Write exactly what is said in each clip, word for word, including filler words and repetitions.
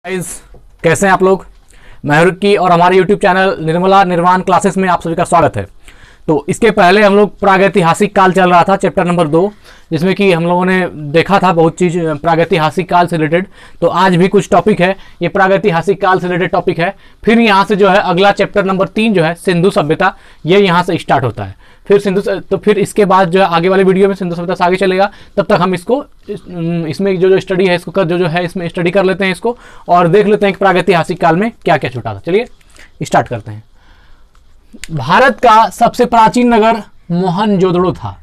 Guys, कैसे हैं आप लोग। महर की और हमारे यूट्यूब चैनल निर्मला निर्वाण क्लासेस में आप सभी का स्वागत है। तो इसके पहले हम लोग प्रागैतिहासिक काल चल रहा था, चैप्टर नंबर दो, जिसमें कि हम लोगों ने देखा था बहुत चीज़ प्रागैतिहासिक काल से रिलेटेड। तो आज भी कुछ टॉपिक है, ये प्रागैतिहासिक काल से रिलेटेड टॉपिक है। फिर यहाँ से जो है अगला चैप्टर नंबर तीन जो है सिंधु सभ्यता, ये यहाँ से स्टार्ट होता है। फिर सिंधु, तो फिर इसके बाद जो है आगे वाले वीडियो में सिंधु सभ्यता से आगे चलेगा। तब तक हम इसको इसमें जो जो स्टडी है इसको जो जो है इसमें स्टडी कर लेते हैं इसको, और देख लेते हैं कि प्रागैतिहासिक काल में क्या क्या छूटा था। चलिए स्टार्ट करते हैं। भारत का सबसे प्राचीन नगर मोहनजोदड़ो था।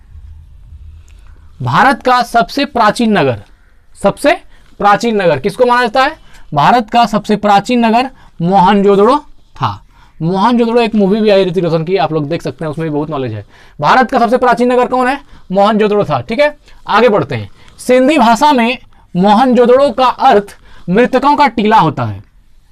भारत का सबसे प्राचीन नगर, सबसे प्राचीन नगर किसको माना जाता है? भारत का सबसे प्राचीन नगर मोहनजोदड़ो था। मोहनजोदड़ो एक मूवी भी आई ऋतिक रोशन की, आप लोग देख सकते हैं, उसमें भी बहुत नॉलेज है। भारत का सबसे प्राचीन नगर कौन है? मोहनजोदड़ो था। ठीक है, आगे बढ़ते हैं। सिंधी भाषा में मोहनजोदड़ो का अर्थ मृतकों का टीला होता है।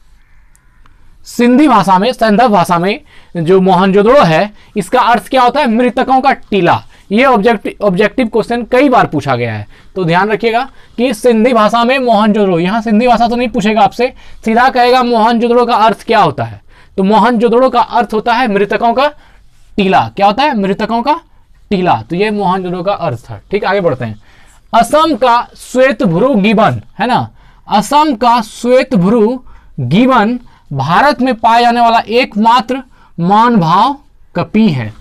सिंधी भाषा में, संदर्भ भाषा में जो मोहनजोदड़ो है, इसका अर्थ क्या होता है? मृतकों का टीला। ये ऑब्जेक्टिव ऑब्जेक्टिव क्वेश्चन कई बार पूछा गया है, तो ध्यान रखिएगा कि सिंधी भाषा में मोहनजोदड़ो, यहाँ सिंधी भाषा तो नहीं पूछेगा आपसे, सीधा कहेगा मोहनजोदड़ो का अर्थ क्या होता है। तो मोहनजोदड़ो का अर्थ होता है मृतकों का टीला। क्या होता है? मृतकों का टीला। तो ये मोहनजोदड़ो का अर्थ था। ठीक, आगे बढ़ते हैं। असम का श्वेतभ्रू गिबन है ना, असम का श्वेतभ्रू गिबन भारत में पाया जाने वाला एकमात्र मानभाव कपि है।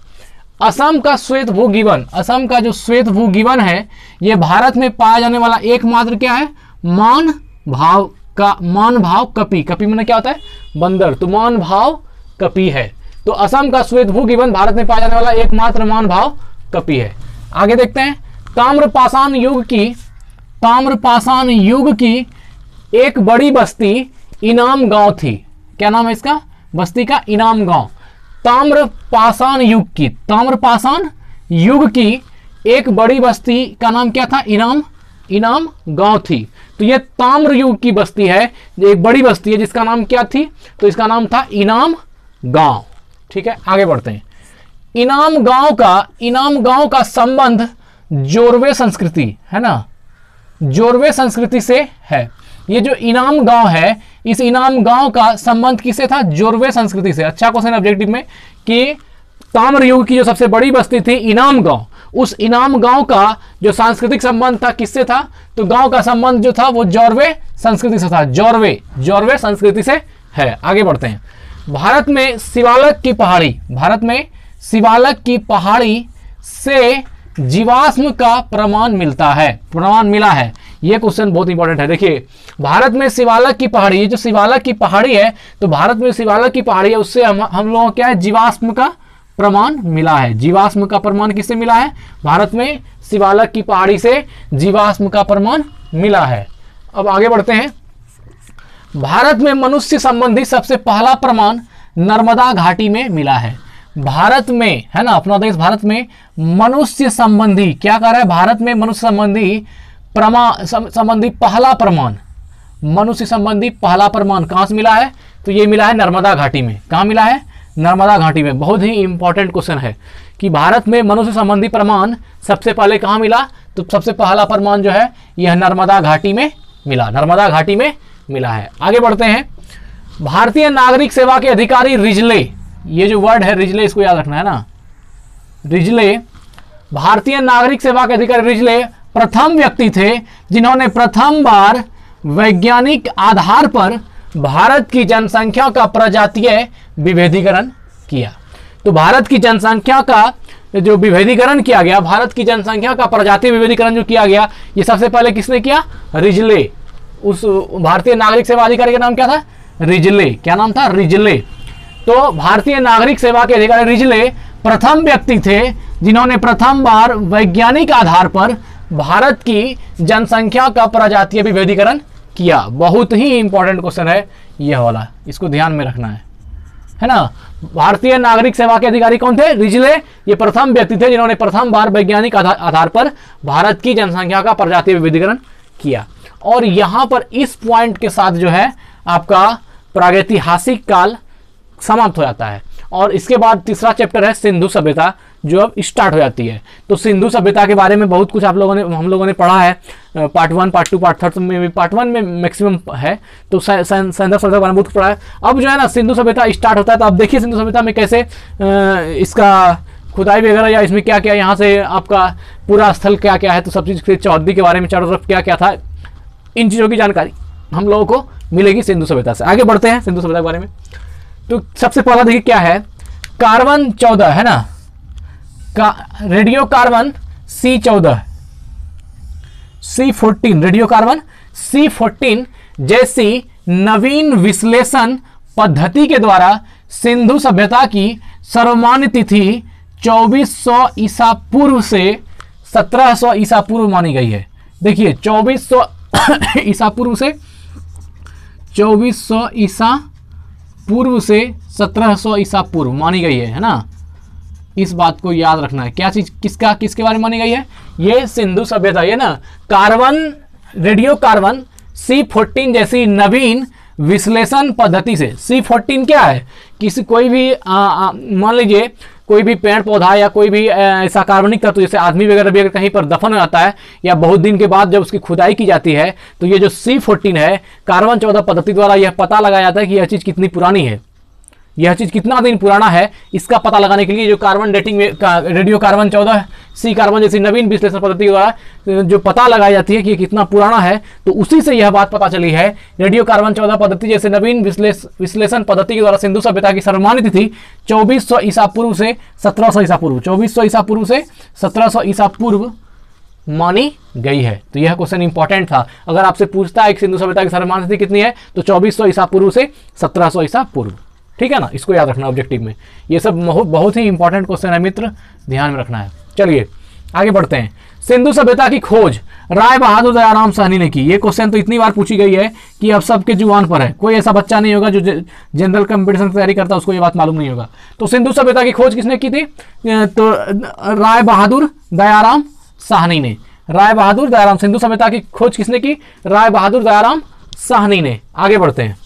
असम का श्वेतभ्रू गिबन, असम का जो श्वेतभ्रू गिबन है, यह भारत में पाया जाने वाला एकमात्र क्या है? मान भाव का, मान भाव कपि। कपि में क्या होता है? बंदर। तो मान भाव कपि है। तो असम का श्वेतभ्रू गिबन भारत में पाया जाने वाला एकमात्र मान भाव कपि है। आगे देखते हैं। ताम्रपाषाण युग की, ताम्रपाषाण युग की एक बड़ी बस्ती इनाम गांव थी। क्या नाम है इसका? बस्ती का इनाम गांव। ताम्रपाषाण युग की, ताम्रपाषाण युग की एक बड़ी बस्ती का नाम क्या था? इनाम, इनाम गांव थी। तो ये ताम्र युग की बस्ती है, एक बड़ी बस्ती है जिसका नाम क्या थी? तो इसका नाम था इनाम गांव। ठीक है, आगे बढ़ते हैं। इनाम गांव का, इनाम गांव का संबंध जोरवे संस्कृति है ना, जोरवे संस्कृति से है। ये जो इनाम गांव है, इस इनाम गांव का संबंध किससे था? जोरवे संस्कृति से। अच्छा क्वेश्चन ऑब्जेक्टिव में कि ताम्र युग की जो सबसे बड़ी बस्ती थी इनाम गांव, उस इनाम गांव का जो सांस्कृतिक संबंध था किससे था? तो गांव का संबंध जो था वो जोरवे संस्कृति से था। जोरवे, जोरवे संस्कृति से है। आगे बढ़ते हैं। भारत में शिवालक की पहाड़ी, भारत में शिवालक की पहाड़ी से जीवाश्म का प्रमाण मिलता है, प्रमाण मिला है। यह क्वेश्चन बहुत इंपॉर्टेंट है। देखिए, भारत में शिवालक की पहाड़ी, ये जो शिवालक की पहाड़ी है, तो भारत में शिवालक की पहाड़ी है, उससे हम हम लोगों को क्या है? जीवाश्म का प्रमाण मिला है। जीवाश्म का प्रमाण किससे मिला है? भारत में शिवालक की पहाड़ी से जीवाश्म का प्रमाण मिला है। अब आगे बढ़ते हैं। भारत में मनुष्य संबंधी सबसे पहला प्रमाण नर्मदा घाटी में मिला है। भारत में, है ना, अपना देश भारत में मनुष्य संबंधी, क्या कर रहा है? भारत में मनुष्य संबंधी प्रमाण संबंधी पहला प्रमाण, मनुष्य संबंधी पहला प्रमाण कहां से मिला है? तो ये मिला है नर्मदा घाटी में। कहां मिला है? नर्मदा घाटी में। बहुत ही इंपॉर्टेंट क्वेश्चन है कि भारत में मनुष्य संबंधी प्रमाण सबसे पहले कहां मिला? तो सबसे पहला प्रमाण जो है यह नर्मदा घाटी में मिला, नर्मदा घाटी में मिला है। आगे बढ़ते हैं। भारतीय नागरिक सेवा के अधिकारी रिजले, ये जो वर्ड है रिजले, इसको याद रखना है ना, रिजले, भारतीय नागरिक सेवा के अधिकारी रिजले प्रथम व्यक्ति थे जिन्होंने प्रथम बार वैज्ञानिक आधार पर भारत की जनसंख्या का प्रजातीय विभेदीकरण किया। तो भारत की जनसंख्या का जो विभेदीकरण किया गया, भारत की जनसंख्या का प्रजातीय विभेदीकरण जो किया गया, ये सबसे पहले किसने किया? रिजले। उस भारतीय नागरिक सेवा अधिकारी का नाम क्या था? रिजले। क्या नाम था? रिजले। तो भारतीय नागरिक सेवा के अधिकारी रिजले प्रथम व्यक्ति थे जिन्होंने प्रथम बार वैज्ञानिक आधार पर भारत की जनसंख्या का प्रजातीय विभेदीकरण किया। बहुत ही इंपॉर्टेंट क्वेश्चन है यह वाला, इसको ध्यान में रखना है, है ना। भारतीय नागरिक सेवा के अधिकारी कौन थे? रिजले। ये प्रथम व्यक्ति थे जिन्होंने प्रथम बार वैज्ञानिक आधार पर भारत की जनसंख्या का प्रजातीय विभेदीकरण किया। और यहां पर इस पॉइंट के साथ जो है आपका प्रागैतिहासिक काल समाप्त हो जाता है। और इसके बाद तीसरा चैप्टर है सिंधु सभ्यता, जो अब स्टार्ट हो जाती है। तो सिंधु सभ्यता के बारे में बहुत कुछ आप लोगों ने हम लोगों ने पढ़ा है, part one, part two, part third में भी, पार्ट वन में मैक्सिमम है, तो सिंधु सभ्यता के बारे में बहुत पढ़ा है। अब जो है ना सिंधु सभ्यता स्टार्ट होता है, तो आप देखिए सिंधु सभ्यता में कैसे इसका खुदाई वगैरह या इसमें क्या क्या, यहाँ से आपका पूरा स्थल क्या क्या है, तो सब चीज़, चौहद्दी के बारे में चारों तरफ क्या क्या था, इन चीज़ों की जानकारी हम लोगों को मिलेगी सिंधु सभ्यता से। आगे बढ़ते हैं सिंधु सभ्यता के बारे में। तो सबसे पहला देखिए क्या है, कार्बन चौदह है ना, का रेडियो कार्बन सी चौदह, C fourteen, radio carbon C fourteen जैसी नवीन विश्लेषण पद्धति के द्वारा सिंधु सभ्यता की सर्वमान्य तिथि चौबीस सौ ईसा पूर्व से सत्रह सौ ईसा पूर्व मानी गई है। देखिए चौबीस सौ ईसा पूर्व से चौबीस सौ ईसा पूर्व से सत्रह सौ ईसा पूर्व मानी गई है, है ना। इस बात को याद रखना है। क्या चीज, किसका किसके बारे में मानी गई है, ये सिंधु सभ्यता, ये ना carbon, radio carbon C fourteen जैसी नवीन विश्लेषण पद्धति से। सी फोर्टीन क्या है, किसी कोई भी मान लीजिए कोई भी पेड़ पौधा या कोई भी ऐसा कार्बनिक तत्व, जैसे आदमी वगैरह भी अगर कहीं पर दफन हो जाता है या बहुत दिन के बाद जब उसकी खुदाई की जाती है, तो ये जो सी फोर्टीन है, कार्बन चौदह पद्धति द्वारा यह पता लगाया जाता है कि यह चीज़ कितनी पुरानी है, यह चीज़ कितना दिन पुराना है। इसका पता लगाने के लिए जो कार्बन डेटिंग में का, रेडियो कार्बन चौदह सी कार्बन जैसी नवीन विश्लेषण पद्धति के द्वारा जो पता लगाई जाती है कि कितना पुराना है, तो उसी से यह बात पता चली है। रेडियो कार्बन चौदह पद्धति जैसे नवीन विश्लेषण पद्धति के द्वारा सिंधु सभ्यता की सर्वमान्य तिथि चौबीस सौ ईसा पूर्व से सत्रह सौ ईसा पूर्व चौबीस सौ ईसा पूर्व से सत्रह सौ ईसा पूर्व मानी गई है। तो यह क्वेश्चन इंपॉर्टेंट था। अगर आपसे पूछता है कि सिंधु सभ्यता की सर्वमान्य तिथि कितनी है, तो चौबीस सौ ईसा पूर्व से सत्रह सौ ईसा पूर्व, ठीक है ना। इसको याद रखना ऑब्जेक्टिव में, ये सब बहुत बहुत ही इंपॉर्टेंट क्वेश्चन है मित्र, ध्यान में रखना है। चलिए आगे बढ़ते हैं। सिंधु सभ्यता की खोज राय बहादुर दयाराम साहनी ने की। ये क्वेश्चन तो इतनी बार पूछी गई है कि अब सबके जुबान पर है। कोई ऐसा बच्चा नहीं होगा जो जनरल कंपटीशन की तैयारी करता है उसको ये बात मालूम नहीं होगा। तो सिंधु सभ्यता की खोज किसने की थी, तो राय बहादुर दयाराम साहनी ने। राय बहादुर दयाराम, सिंधु सभ्यता की खोज किसने की, राय बहादुर दयाराम साहनी ने। आगे बढ़ते हैं।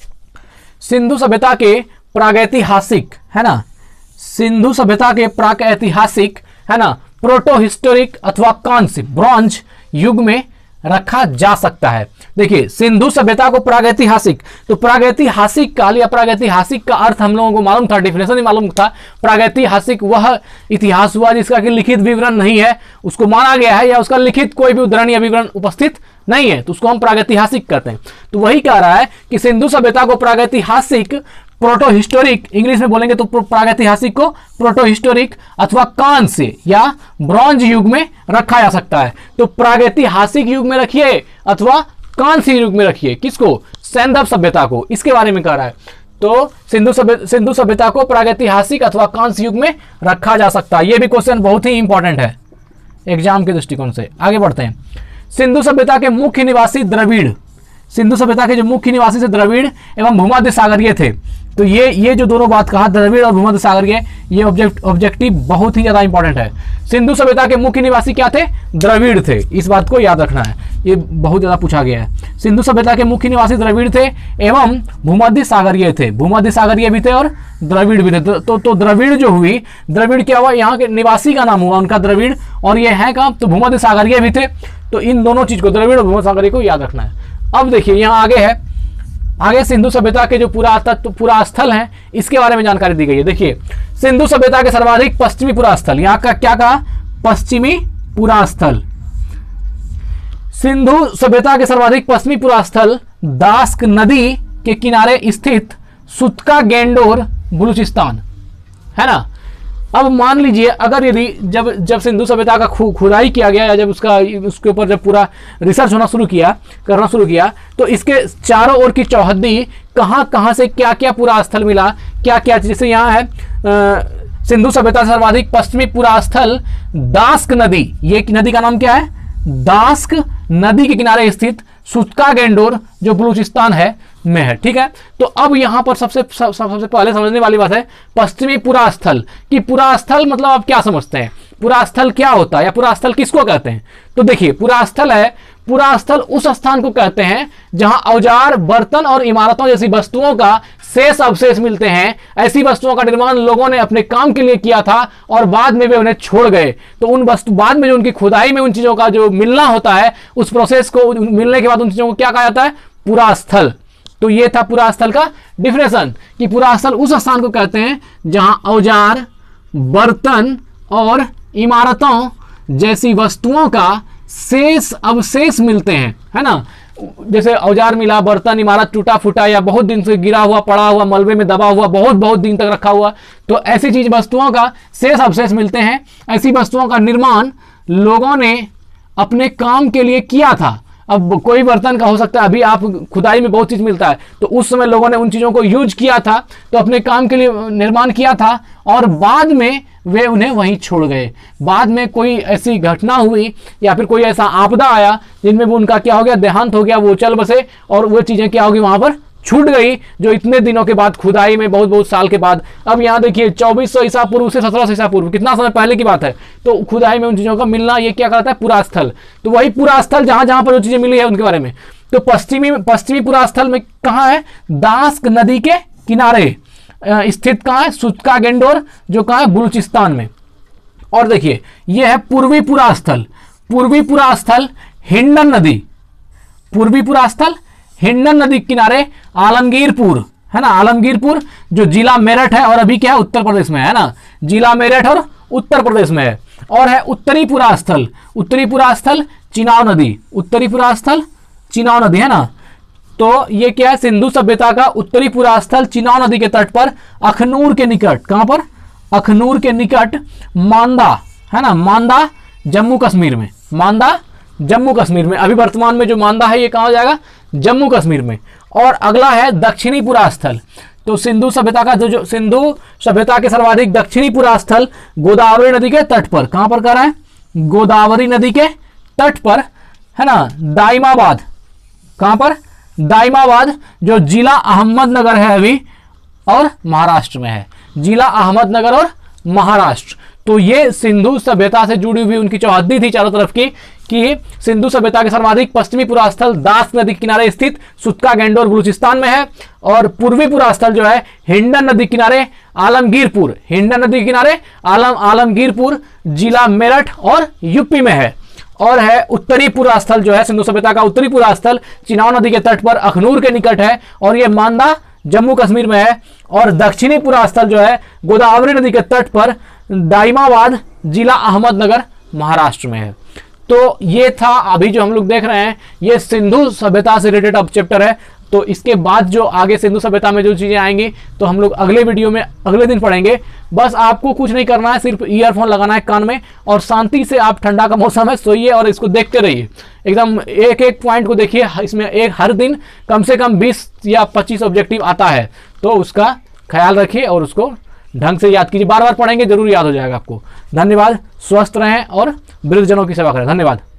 सिंधु सभ्यता के प्रागैतिहासिक, है ना, सिंधु सभ्यता के प्रागैतिहासिक, है ना, प्रोटो हिस्टोरिक अथवा कांस्य ब्रॉन्ज युग में रखा जा सकता है। देखिए सिंधु सभ्यता को प्रागैतिहासिक, तो प्रागैतिहासिक काल या प्रागैतिहासिक का अर्थ हम लोगों को मालूम था, डिफिनेशन ही मालूम था। प्रागैतिहासिक वह इतिहास हुआ जिसका कि लिखित विवरण नहीं है, उसको माना गया है या उसका लिखित कोई भी उद्धरण या विवरण उपस्थित नहीं है, तो उसको हम प्रागैतिहासिक कहते हैं। तो वही कह रहा है कि सिंधु सभ्यता को प्रागैतिहासिक, प्रोटो हिस्टोरिक, इंग्लिश में बोलेंगे तो प्रागैतिहासिक को प्रोटो हिस्टोरिक अथवा कांस्य या ब्रॉन्ज युग में रखा जा सकता है। तो प्रागैतिहासिक युग में रखिए अथवा कांस्य युग में रखिए, किसको, सैंधव सभ्यता को, इसके बारे में कह रहा है। तो सिंधु सभ्यता सिंधु सभ्यता को प्रागैतिहासिक अथवा कांस्य युग में रखा जा सकता है। यह भी क्वेश्चन बहुत ही इंपॉर्टेंट है एग्जाम के दृष्टिकोण से। आगे बढ़ते हैं। सिंधु सभ्यता के मुख्य निवासी द्रविड़, सिंधु सभ्यता के जो मुख्य निवासी थे द्रविड़ एवं भूमध्य सागरीय थे। तो ये ये जो दोनों बात कहा, द्रविड़ और भूमध्य सागरीय, ये ऑब्जेक्ट ऑब्जेक्टिव बहुत ही ज्यादा इंपॉर्टेंट है। सिंधु सभ्यता के मुख्य निवासी क्या थे, द्रविड़ थे, इस बात को याद रखना है, ये बहुत ज्यादा पूछा गया है। सिंधु सभ्यता के मुख्य निवासी द्रविड़ थे एवं भूमध्य सागरीय थे, भूमध्य सागरीय भी थे और द्रविड़ भी थे। तो, तो, तो द्रविड़ जो हुई, द्रविड़ क्या हुआ, यहाँ के निवासी का नाम हुआ उनका द्रविड़, और ये है कहाँ, तो भूमध्य सागरीय भी थे। तो इन दोनों चीज को, द्रविड़ और भूमध्य सागरीय को याद रखना है। अब देखिए यहाँ आगे है, आगे सिंधु सभ्यता के जो पुरातत्व पुरा स्थल हैं इसके बारे में जानकारी दी गई है। देखिए सिंधु सभ्यता के सर्वाधिक पश्चिमी पुरा स्थल, यहाँ का क्या कहा, पश्चिमी पुरा स्थल। सिंधु सभ्यता के सर्वाधिक पश्चिमी पुरा स्थल दास्क नदी के किनारे स्थित सुतका गेंडोर बलूचिस्तान, है ना। अब मान लीजिए अगर ये जब जब सिंधु सभ्यता का खु, खुदाई किया गया या जब उसका उसके ऊपर जब पूरा रिसर्च होना शुरू किया करना शुरू किया, तो इसके चारों ओर की चौहद्दी कहाँ कहाँ से क्या क्या पुरा स्थल मिला, क्या क्या, जैसे यहाँ है आ, सिंधु सभ्यता सर्वाधिक पश्चिमी पुरा स्थल दास्क नदी, ये नदी का नाम क्या है, दास्क नदी के किनारे स्थित सुतका गेंडोर जो बलूचिस्तान है में है, ठीक है। तो अब यहाँ पर सबसे सब, सबसे पहले समझने वाली बात है पश्चिमी पुरा स्थल, कि पुरा स्थल मतलब आप क्या समझते हैं, पुरा स्थल क्या होता है या पुरा स्थल किसको कहते हैं। तो देखिए पुरा स्थल है, पुरा स्थल उस स्थान को कहते हैं जहां औजार, बर्तन और इमारतों जैसी वस्तुओं का शेष अवशेष मिलते हैं। ऐसी वस्तुओं का निर्माण लोगों ने अपने काम के लिए किया था और बाद में वे उन्हें छोड़ गए। तो उन वस्तु बाद में जो उनकी खुदाई में उन चीजों का जो मिलना होता है, उस प्रोसेस को मिलने के बाद उन चीजों को क्या कहा जाता है? पुरास्थल। तो ये था पुरास्थल का डिफिनेशन कि पुरास्थल उस स्थान को कहते हैं जहां औजार, बर्तन और इमारतों जैसी वस्तुओं का शेष अवशेष मिलते हैं, है ना। जैसे औजार मिला, बर्तन, इमारत टूटा फूटा या बहुत दिन से गिरा हुआ, पड़ा हुआ, मलबे में दबा हुआ, बहुत बहुत दिन तक रखा हुआ, तो ऐसी चीज वस्तुओं का शेष अवशेष मिलते हैं। ऐसी वस्तुओं का निर्माण लोगों ने अपने काम के लिए किया था। अब कोई बर्तन का हो सकता है, अभी आप खुदाई में बहुत चीज मिलता है, तो उस समय लोगों ने उन चीजों को यूज किया था, तो अपने काम के लिए निर्माण किया था और बाद में वे उन्हें वहीं छोड़ गए। बाद में कोई ऐसी घटना हुई या फिर कोई ऐसा आपदा आया जिनमें वो उनका क्या हो गया? देहांत हो गया, वो चल बसे और वो चीजें क्या होगी? वहां पर छूट गई, जो इतने दिनों के बाद खुदाई में, बहुत बहुत साल के बाद। अब यहाँ देखिए चौबीस सौ ईसा पूर्व से सत्रह सौ ईसा पूर्व, कितना समय पहले की बात है। तो खुदाई में उन चीजों का मिलना, ये क्या कहता है? पुरास्थल। तो वही पुरास्थल जहां जहां पर जो चीजें मिली है उनके बारे में। तो पश्चिमी पश्चिमी पुरास्थल में कहाँ है? दास्क नदी के किनारे स्थित कहाँ है? सुत्का गेंडोर, जो कहाँ है? बलूचिस्तान में। और देखिए यह है पूर्वी पुरास्थल। पूर्वी पुरास्थल हिंडन नदी, पूर्वी पुरास्थल हिंडन नदी के किनारे आलमगीरपुर, है ना। आलमगीरपुर जो जिला मेरठ है और अभी क्या है? उत्तर प्रदेश में, है ना। जिला मेरठ और उत्तर प्रदेश में है। और है उत्तरी पुरास्थल, उत्तरी पुरास्थल चिनाव नदी, उत्तरी पुरास्थल चिनाव नदी, है ना। तो ये क्या है? सिंधु सभ्यता का उत्तरी पुरास्थल चिनाव नदी के तट पर अखनूर के निकट, कहां पर? अखनूर के निकट मांदा, है ना। मांदा जम्मू कश्मीर में, मांदा जम्मू कश्मीर में। अभी वर्तमान में जो मांदा है ये कहां हो जाएगा? जम्मू कश्मीर में। और अगला है दक्षिणी पुरास्थल। तो सिंधु सभ्यता का जो जो सिंधु सभ्यता के सर्वाधिक दक्षिणी पुरास्थल गोदावरी नदी के तट पर, कहां पर कर रहा है? गोदावरी नदी के तट पर, है ना। दाइमाबाद, कहां पर? दाइमाबाद जो जिला अहमदनगर है अभी और महाराष्ट्र में है, जिला अहमदनगर और महाराष्ट्र। तो ये सिंधु सभ्यता से जुड़ी हुई उनकी चौहद्दी थी चारों तरफ की, कि सिंधु सभ्यता के सर्वाधिक पश्चिमी पुरास्थल दास नदी के किनारे स्थित सुत्का गेंडोर बलूचिस्तान में है। और पूर्वी पुरास्थल जो है हिंडन नदी किनारे आलमगीरपुर, हिंडन नदी किनारे आलम आलमगीरपुर जिला मेरठ और यूपी में है। और है उत्तरी पुरास्थल जो है सिंधु सभ्यता का उत्तरी पुरास्थल चिनाव नदी के तट पर अखनूर के निकट है और यह मांदा जम्मू कश्मीर में है। और दक्षिणी पुरास्थल जो है गोदावरी नदी के तट पर दाइमाबाद जिला अहमदनगर महाराष्ट्र में है। तो ये था अभी जो हम लोग देख रहे हैं, ये सिंधु सभ्यता से रिलेटेड अब चैप्टर है। तो इसके बाद जो आगे सिंधु सभ्यता में जो चीजें आएंगी तो हम लोग अगले वीडियो में अगले दिन पढ़ेंगे। बस आपको कुछ नहीं करना है, सिर्फ ईयरफोन लगाना है कान में और शांति से आप, ठंडा का मौसम है, सोइए और इसको देखते रहिए। एकदम एक एक पॉइंट को देखिए। इसमें एक हर दिन कम से कम बीस या पच्चीस ऑब्जेक्टिव आता है, तो उसका ख्याल रखिए और उसको ढंग से याद कीजिए। बार बार पढ़ेंगे, जरूर याद हो जाएगा आपको। धन्यवाद। स्वस्थ रहें और वृद्धजनों की सेवा करें। धन्यवाद।